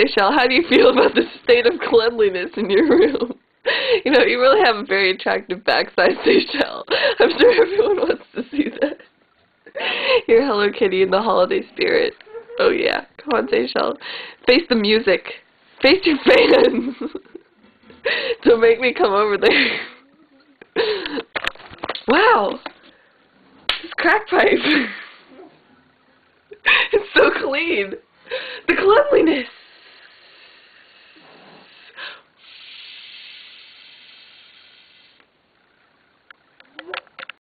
Seychelles, how do you feel about the state of cleanliness in your room? You know, you really have a very attractive backside, Seychelles. I'm sure everyone wants to see that. Your Hello Kitty in the holiday spirit. Oh yeah, come on, Seychelles. Face the music. Face your fans. Don't make me come over there. Wow. This crack pipe. It's so clean. The cleanliness.